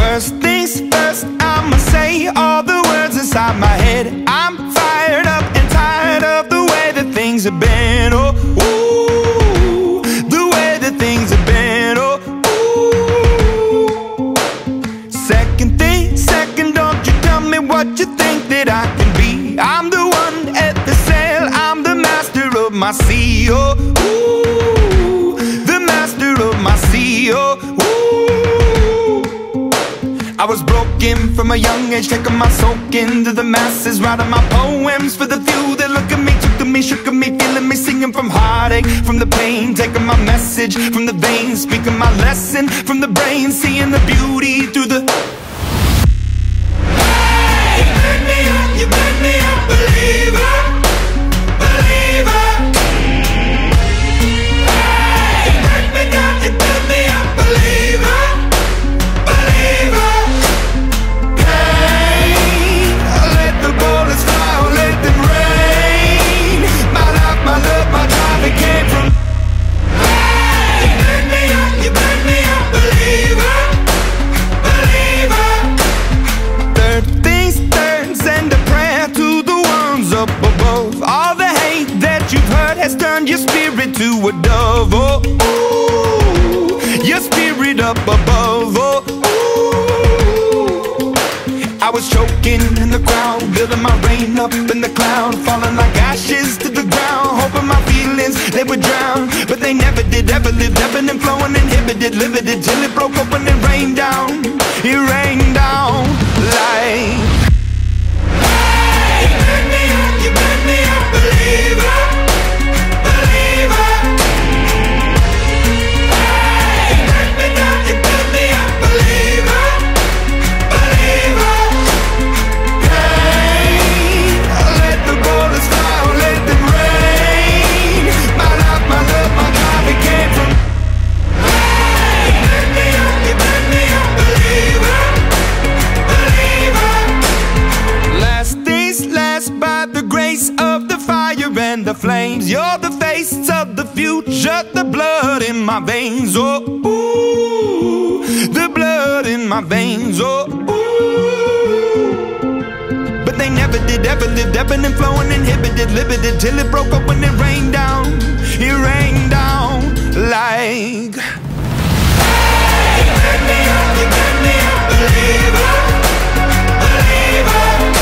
First things first, I'ma say all the words inside my head. I'm fired up and tired of the way that things have been. Oh, ooh, the way that things have been. Oh, ooh. Second thing, second, don't you tell me what you think that I can be. I'm the one at the sail, I'm the master of my sea. Oh, ooh, the master of my sea. Oh, ooh. I was broken from a young age, taking my soak into the masses, writing my poems for the few that look at me, took to me, shook at me, feeling me, singing from heartache, from the pain, taking my message from the veins, speaking my lesson from the brain, seeing the beauty through the... Hey, you made me up, you made me a believer, believer. Hey, you made me down, you made me a believer, believer. Has turned your spirit to a dove. Oh, ooh, your spirit up above. Oh, ooh. I was choking in the crowd, building my rain up in the cloud, falling like ashes to the ground, hoping my feelings they would drown, but they never did. Ever lived, ebbing and flowing, inhibited, limited, till it broke open and rained down. It rained down like... Hey, you made me up, you made me a believer. And the flames, you're the face of the future, the blood in my veins. Oh, ooh, the blood in my veins. Oh, ooh. But they never did, ever lived, ebbing and flowing, inhibited, limited, till it broke open and rained down. It rained down like... Hey, you made me up, you made me a believer, believer.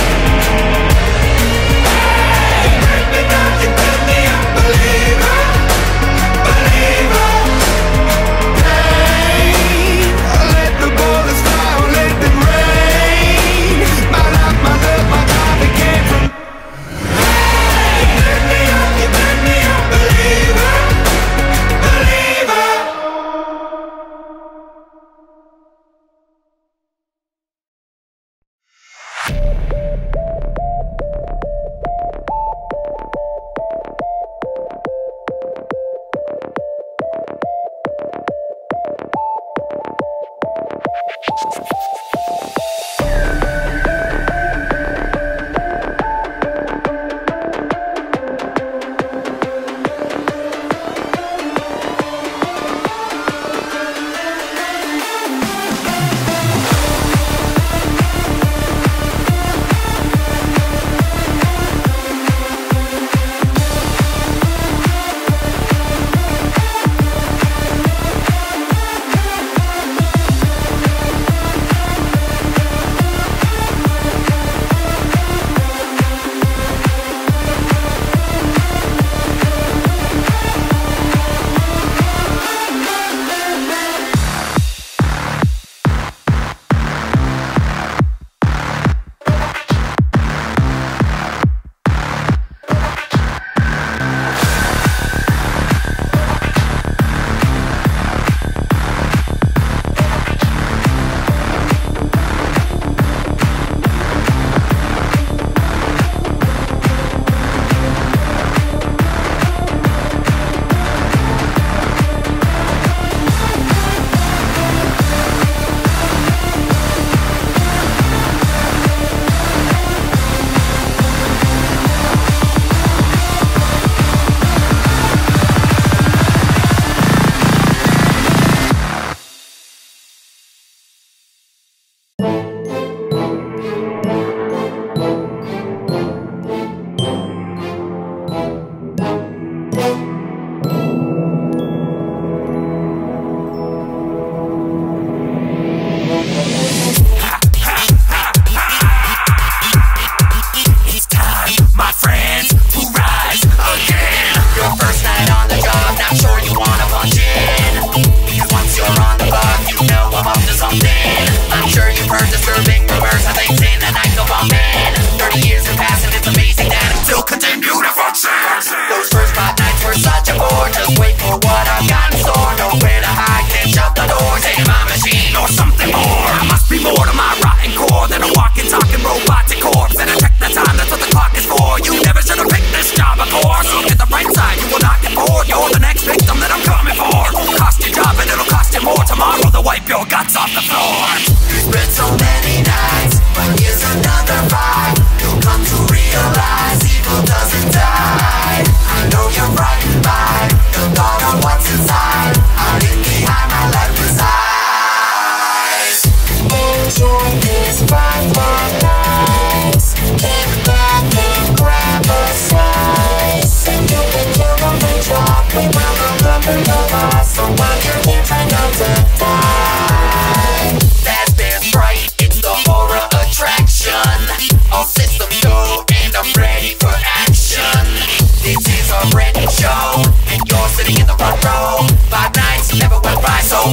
a brand new show, and you're sitting in the front row. 5 nights never went by, so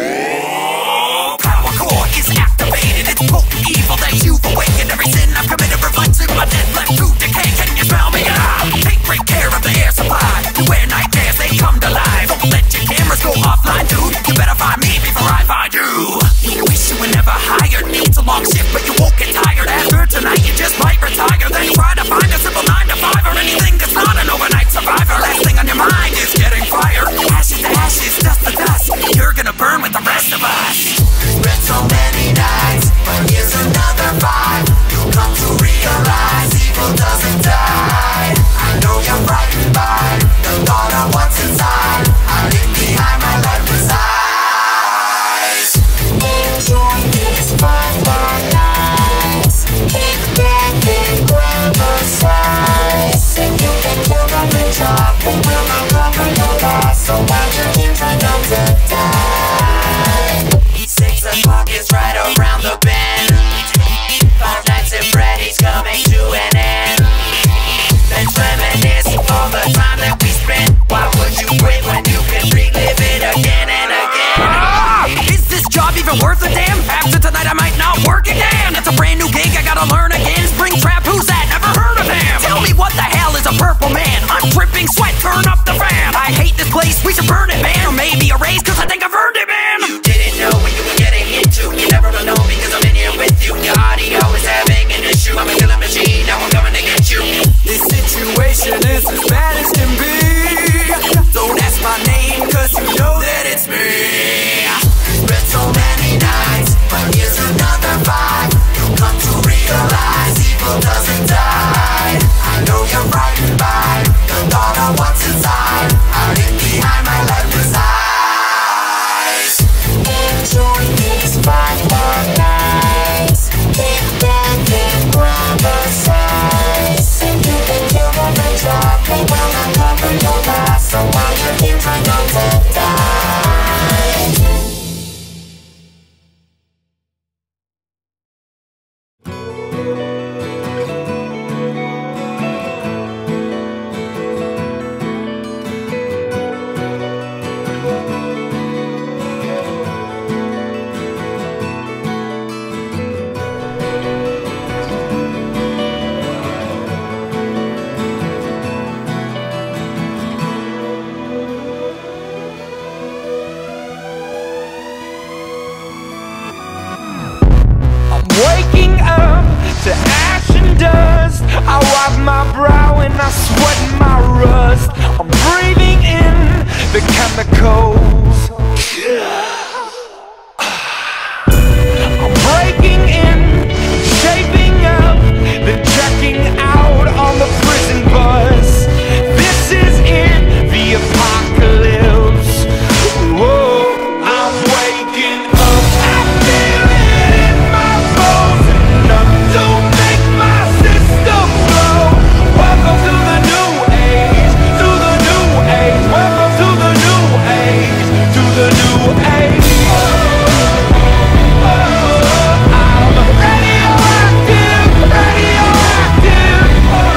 power core is activated. It's potent evil that you've awakened. Every sin I've committed reflects in my dead left to decay. Can you smell me? Take great care of the air supply. Beware nightmares, they come to life. Don't let your cameras go offline, dude. You better find me before I find you. You wish you were never hired. It's a long shift, but you won't get tired. After tonight, you just might retire. Then try to find a simple 9 to 5 or anything that's not an overnight survivor. Last thing on your mind is getting fired. Ashes to ashes, dust to dust. You're gonna burn with the rest of us. Spent so many nights, but here's another 5. You'll come to realize evil doesn't die. I know you're frightened by the thought of what's inside. I leave behind my life resides. Enjoy these 5 more nights. Kick back and grab a slice. If you can kill them and drop, then we'll not cover your loss. So wind your ears, I know to die. 6 o'clock is right around the bend. 5 nights at Freddy's coming to an end. Let's reminisce all the time that we spent. Why would you quit when you can relive it again and again? Is this job even worth a damn? After tonight I might not work again. It's a brand new gig, I gotta learn again. Springtrap, who's that? Never heard of him. Tell me what the hell is a purple man? I'm dripping sweat, turn up the fan. I hate this place, we should burn it, man. Or maybe a raise, cause I think I've earned it, man. You didn't know what you were getting into. You never will know because I'm in here with you. Your audio is having an issue. I'm a killing machine, now I'm coming to get you. This situation is as bad as can be. Don't ask my name, cause you know that it's me. Spent so many nights, but here's another 5. You'll come to realize evil doesn't die. I know you're frightened by the thought of what's inside. I leave behind my life resides. Enjoy these 5 more nights. Kick back and grab a slice. If you can kill them and drop, they will not cover your loss. So while you're here, try not to die. Waking up to ash and dust. I wipe my brow and I sweat my rust. I'm breathing in the chemicals. I'm breaking in, shaping up, then checking out on the prison bus. This is it, the apocalypse. Whoa, I'm waking up. I feel it in my bones. Enough to make my system blow. Welcome to the new age, to the new age. Welcome to the new age, to the new age. I'm radioactive, radioactive.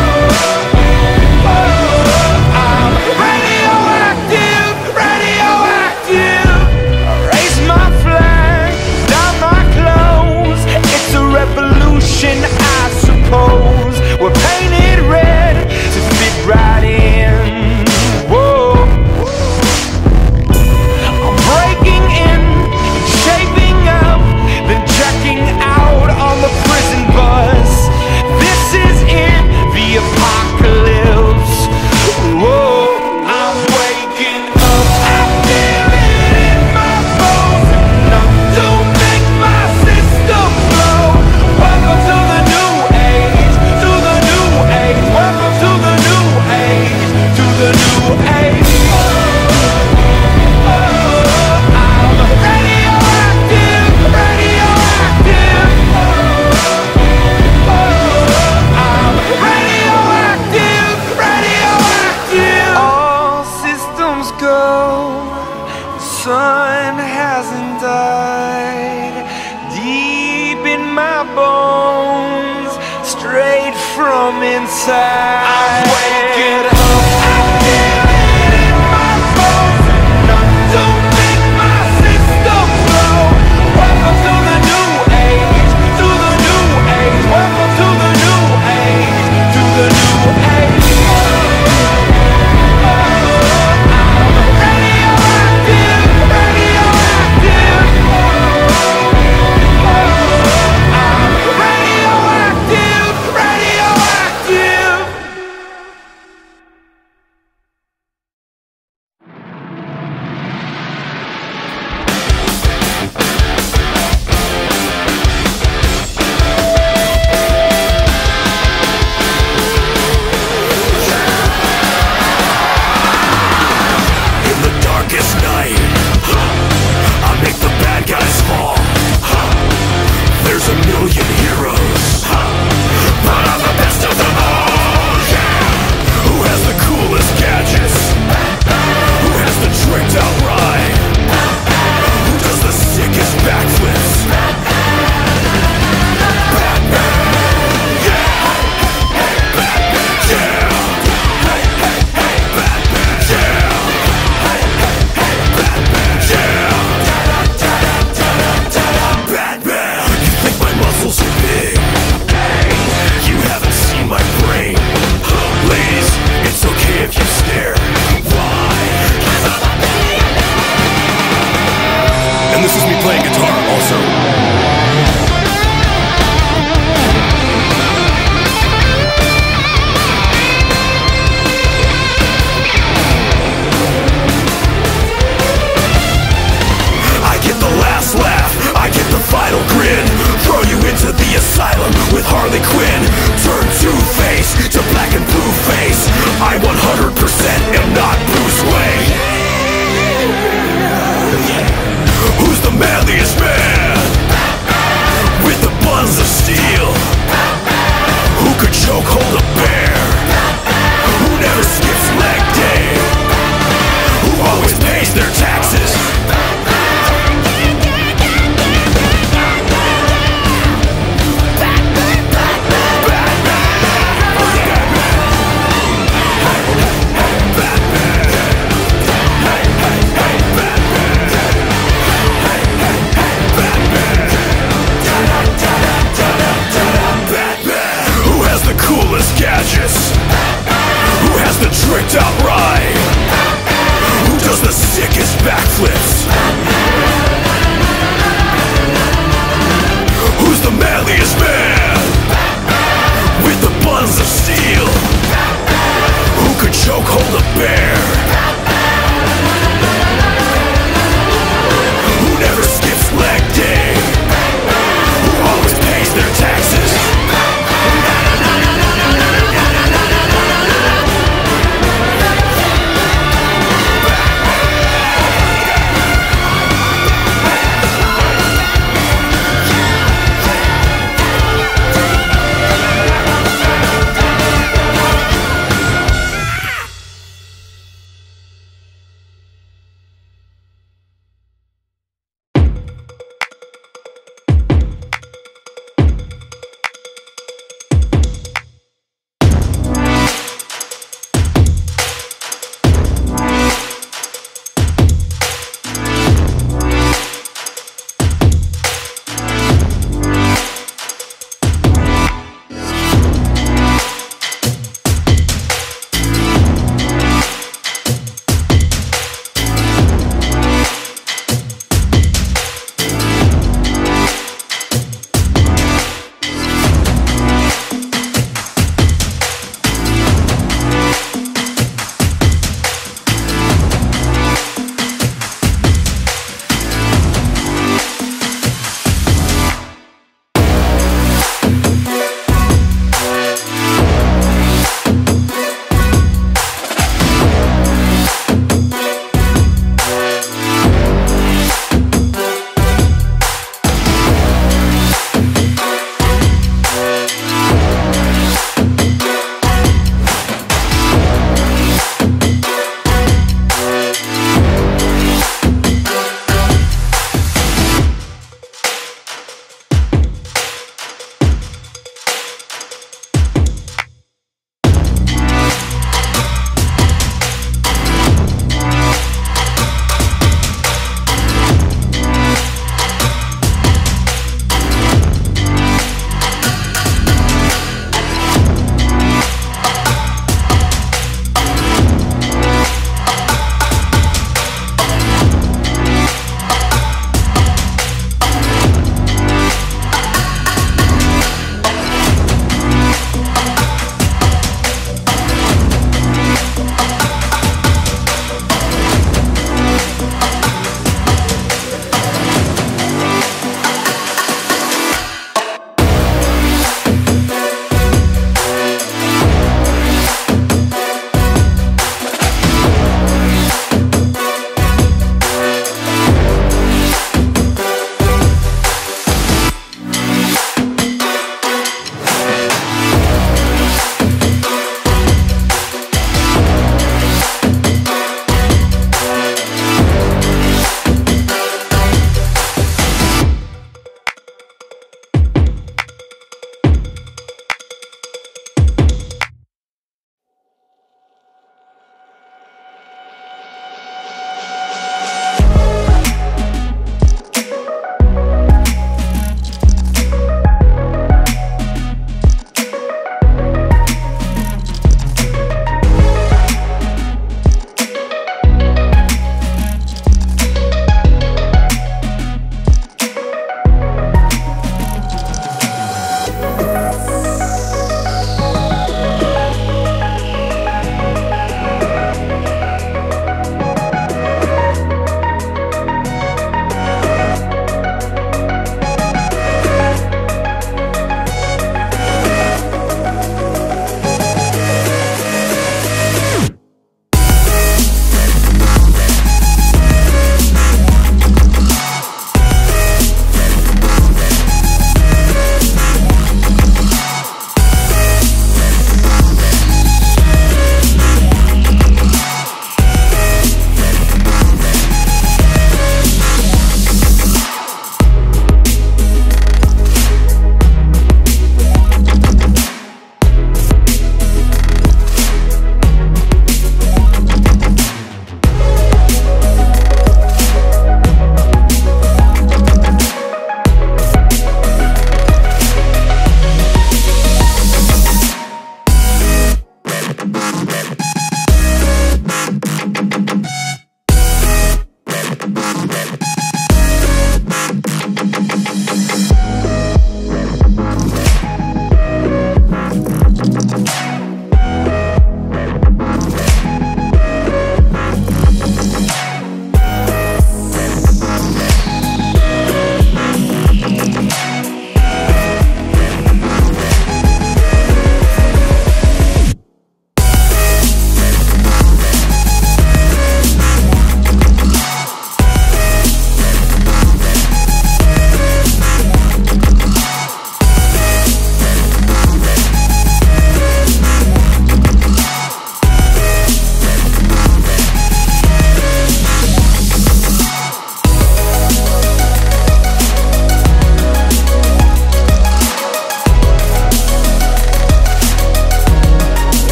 I'm radioactive, radioactive. Raise my flag, down my clothes. It's a revolution, I suppose. We're painted red to fit right in. Whoa. I'm breaking in, shaping up, then checking out on the prison bus. This is it, the apocalypse. Whoa, I'm waking up. I feel it in my bones. Enough to make my system blow. Welcome to the new age, to the new age. Welcome to the new age, to the new age. I'm radioactive, radioactive. I'm radioactive, radioactive. All systems go. The sun hasn't died. Deep in my bones, straight from inside. I'm waking up. top right.